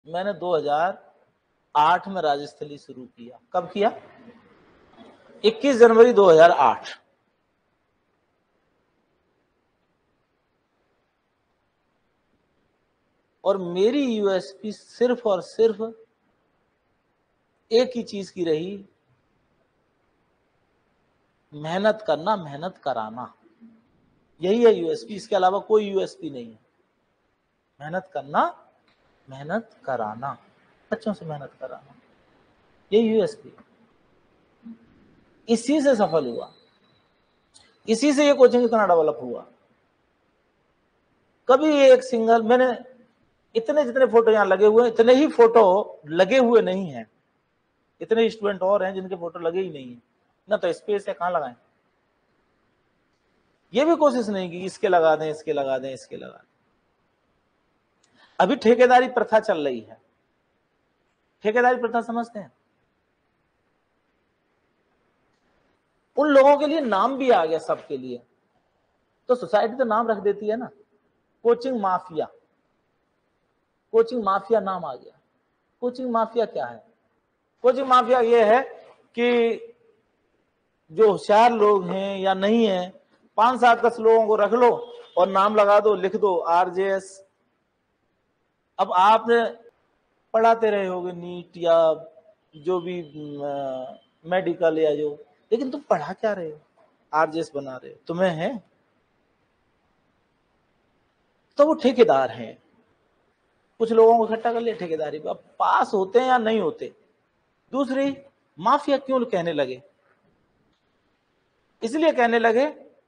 मैंने 2008 में राजस्थली शुरू किया। कब किया? 21 जनवरी 2008। और मेरी यूएसपी सिर्फ और सिर्फ एक ही चीज की रही, मेहनत करना, मेहनत कराना। यही है यूएसपी, इसके अलावा कोई यूएसपी नहीं है। मेहनत करना, मेहनत कराना, बच्चों से मेहनत कराना, यही यूएसपी। इसी से सफल हुआ, इसी से ये कोचिंग इतना डेवलप हुआ। कभी एक सिंगल, मैंने इतने जितने फोटो यहां लगे हुए हैं, इतने ही फोटो लगे हुए नहीं है। इतने स्टूडेंट और हैं जिनके फोटो लगे ही नहीं है ना, तो स्पेस है, कहां लगाएं। ये भी कोशिश नहीं की इसके लगा दें, इसके लगा दें, इसके लगा दें। अभी ठेकेदारी प्रथा चल रही है। ठेकेदारी प्रथा समझते हैं? उन लोगों के लिए नाम भी आ गया सबके लिए, तो सोसाइटी तो नाम रख देती है ना, कोचिंग माफिया। कोचिंग माफिया नाम आ गया। कोचिंग माफिया क्या है? कोचिंग माफिया ये है कि जो होशियार लोग हैं या नहीं है, 5-7-10 लोगों को रख लो और नाम लगा दो, लिख दो आरजेएस। अब आप पढ़ाते रहे होगे नीट या जो भी मेडिकल या जो, लेकिन तुम पढ़ा क्या रहे हो? आरजेएस बना रहे हो, तुम्हें है? तो वो ठेकेदार हैं। कुछ लोगों को इकट्ठा कर लिया ठेकेदारी पे, अब पास होते हैं या नहीं होते। दूसरी, माफिया क्यों कहने लगे? इसलिए कहने लगे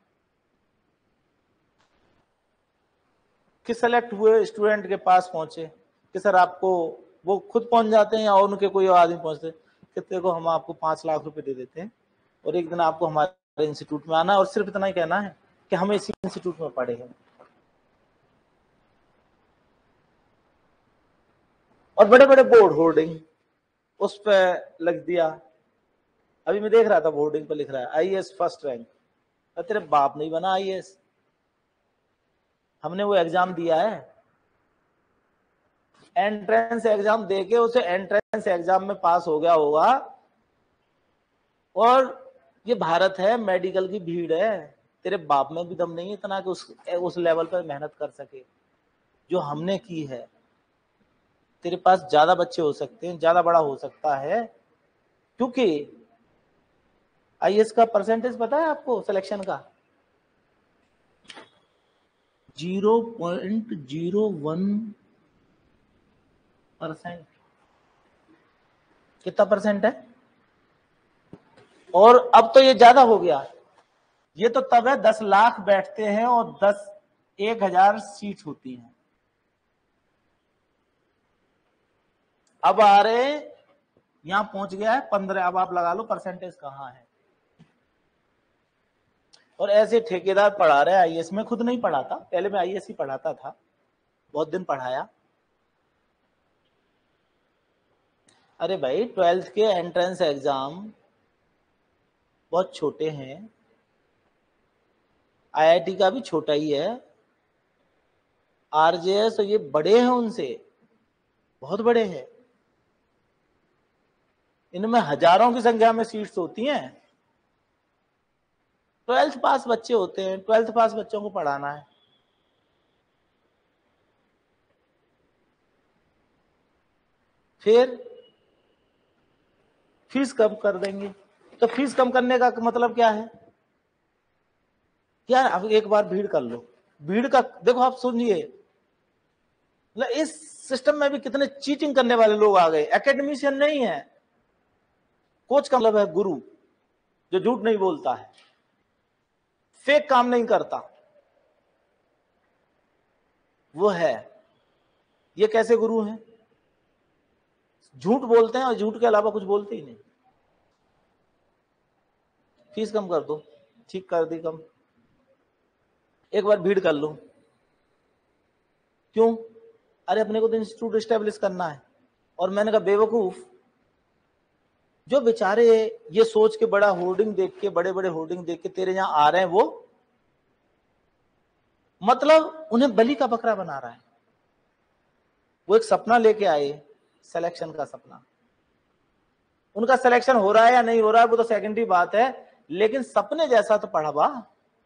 कि सेलेक्ट हुए स्टूडेंट के पास पहुंचे कि सर आपको, वो खुद पहुंच जाते हैं या उनके कोई आदमी पहुंचते, कितने को हम आपको 5 लाख रुपए दे देते हैं और एक दिन आपको हमारे इंस्टीट्यूट में आना और सिर्फ इतना ही कहना है कि हम इसी इंस्टीट्यूट में पढ़े हैं। और बड़े बड़े बोर्ड होर्डिंग उस पर लग दिया। अभी मैं देख रहा था बोर्डिंग पर लिख रहा है आईएएस फर्स्ट रैंक। तेरे बाप नहीं बना आईएएस, हमने वो एग्जाम दिया है। एंट्रेंस एग्जाम देके उसे एंट्रेंस एग्जाम में पास हो गया होगा। और ये भारत है, मेडिकल की भीड़ है, तेरे बाप में भी दम नहीं है इतना कि उस लेवल पर मेहनत कर सके जो हमने की है। तेरे पास ज्यादा बच्चे हो सकते हैं, ज्यादा बड़ा हो सकता है, क्योंकि आईएएस का परसेंटेज पता है आपको सिलेक्शन का? 0.01%। कितना परसेंट है? और अब तो ये ज्यादा हो गया। ये तो तब है 10 लाख बैठते हैं और 1,000 सीट होती हैं। अब आ रहे, यहां पहुंच गया है 15। अब आप लगा लो परसेंटेज कहां है। और ऐसे ठेकेदार पढ़ा रहे हैं आईएएस। में खुद नहीं पढ़ाता, पहले मैं आईएएस ही पढ़ाता था, बहुत दिन पढ़ाया। अरे भाई 12th के एंट्रेंस एग्जाम बहुत छोटे हैं, आईआईटी का भी छोटा ही है, आरजेएस ये बड़े हैं, उनसे बहुत बड़े हैं। इनमें हजारों की संख्या में सीट्स होती हैं। 12th पास बच्चे होते हैं, 12th पास बच्चों को पढ़ाना है। फिर फीस कम कर देंगे। तो फीस कम करने का मतलब क्या है? यार अब एक बार भीड़ कर लो। भीड़ का देखो, आप सुनिए, मतलब इस सिस्टम में भी कितने चीटिंग करने वाले लोग आ गए। एकेडमिशियन नहीं है, कोच का मतलब है गुरु, जो झूठ नहीं बोलता है, फेक काम नहीं करता, वो है। ये कैसे गुरु हैं? झूठ बोलते हैं और झूठ के अलावा कुछ बोलते ही नहीं। फीस कम कर दो, ठीक कर दी कम, एक बार भीड़ कर लो। क्यों? अरे अपने को तो इंस्टीट्यूट एस्टेब्लिश करना है। और मैंने कहा बेवकूफ, जो बेचारे ये सोच के बड़ा होर्डिंग देख के, बड़े बड़े होर्डिंग देख के तेरे यहां आ रहे हैं, वो मतलब उन्हें बलि का बकरा बना रहा है। वो एक सपना लेके आए, सिलेक्शन का सपना। उनका सिलेक्शन हो रहा है या नहीं हो रहा है वो तो सेकेंडरी बात है, लेकिन सपने जैसा तो पढ़ा बा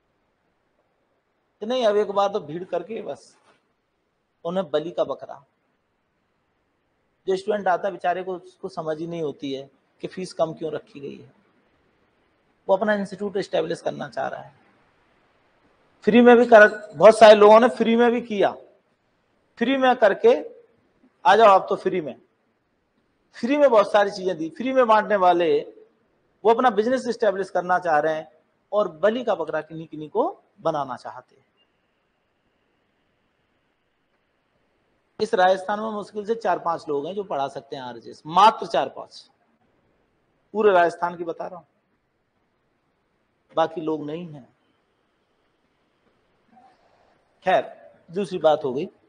कि नहीं। अब एक बार तो भीड़ करके बस उन्हें बलि का बकरा। जो स्टूडेंट आता है बेचारे को उसको समझ ही नहीं होती है कि फीस कम क्यों रखी गई है। वो अपना इंस्टीट्यूट एस्टेब्लिश करना चाह रहा है, फ्री में भी कर, बहुत सारे लोगों ने फ्री में भी किया, फ्री में करके आ जाओ आप तो फ्री में बहुत सारी चीजें दी, फ्री में बांटने वाले वो अपना बिजनेस एस्टेब्लिश करना चाह रहे हैं और बलि का बकरा किन्हीं किन्हीं को बनाना चाहते हैं। इस राजस्थान में मुश्किल से 4-5 लोग हैं जो पढ़ा सकते हैं आरजेएस, मात्र 4-5, पूरे राजस्थान की बता रहा हूं, बाकी लोग नहीं है। खैर दूसरी बात हो गई।